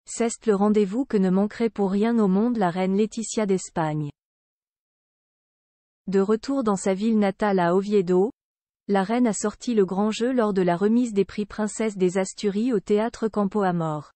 C'est le rendez-vous que ne manquerait pour rien au monde la reine Laetitia d'Espagne. De retour dans sa ville natale à Oviedo, la reine a sorti le grand jeu lors de la remise des prix Princesse des Asturies au théâtre Campo Amor.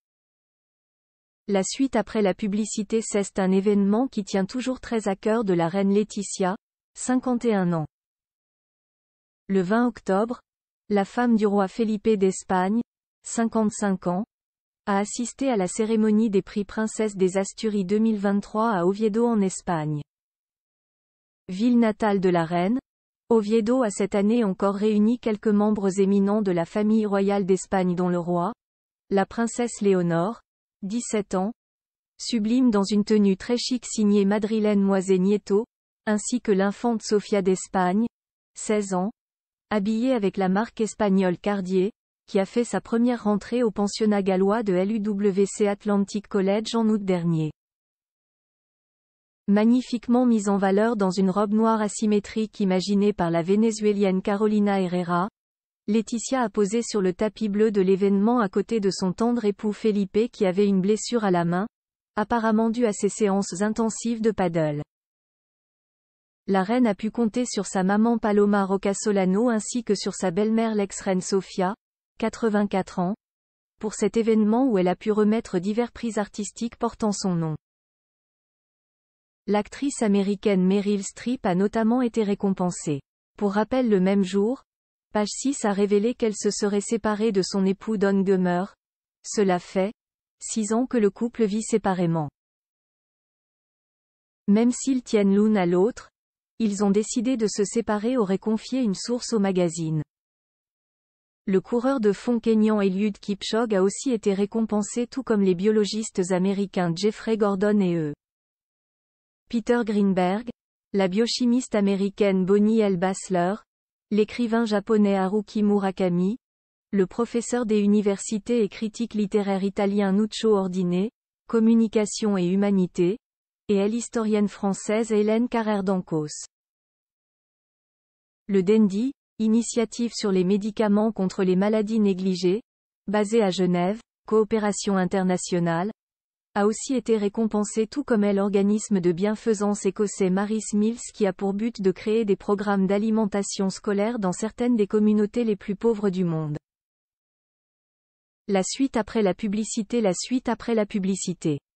La suite après la publicité, c'est un événement qui tient toujours très à cœur de la reine Laetitia, 51 ans. Le 20 octobre, la femme du roi Felipe d'Espagne, 55 ans, a assisté à la cérémonie des prix Princesse des Asturies 2023 à Oviedo en Espagne. Ville natale de la reine, Oviedo a cette année encore réuni quelques membres éminents de la famille royale d'Espagne dont le roi, la princesse Léonore, 17 ans, sublime dans une tenue très chic signée Madrilène Moise Nieto, ainsi que l'infante Sofia d'Espagne, 16 ans, habillée avec la marque espagnole Cartier, qui a fait sa première rentrée au pensionnat gallois de l'UWC Atlantic College en août dernier. Magnifiquement mise en valeur dans une robe noire asymétrique imaginée par la vénézuélienne Carolina Herrera, Laetitia a posé sur le tapis bleu de l'événement à côté de son tendre époux Felipe qui avait une blessure à la main, apparemment due à ses séances intensives de paddle. La reine a pu compter sur sa maman Paloma Rocasolano ainsi que sur sa belle-mère l'ex-reine Sofia, 84 ans, pour cet événement où elle a pu remettre divers prix artistiques portant son nom. L'actrice américaine Meryl Streep a notamment été récompensée. Pour rappel, le même jour, Page 6 a révélé qu'elle se serait séparée de son époux Don Gummer. Cela fait 6 ans que le couple vit séparément. Même s'ils tiennent l'une à l'autre, ils ont décidé de se séparer, aurait confié une source au magazine. Le coureur de fond kényan Eliud Kipchoge a aussi été récompensé tout comme les biologistes américains Jeffrey Gordon et E. Peter Greenberg, la biochimiste américaine Bonnie L. Bassler, l'écrivain japonais Haruki Murakami, le professeur des universités et critique littéraire italien Nuccio Ordine, communication et humanité, et l'historienne française Hélène Carrère d'Ancos. Le DENDI, initiative sur les médicaments contre les maladies négligées, basée à Genève, coopération internationale, a aussi été récompensé tout comme l'organisme de bienfaisance écossais Maris Mills qui a pour but de créer des programmes d'alimentation scolaire dans certaines des communautés les plus pauvres du monde. La suite après la publicité.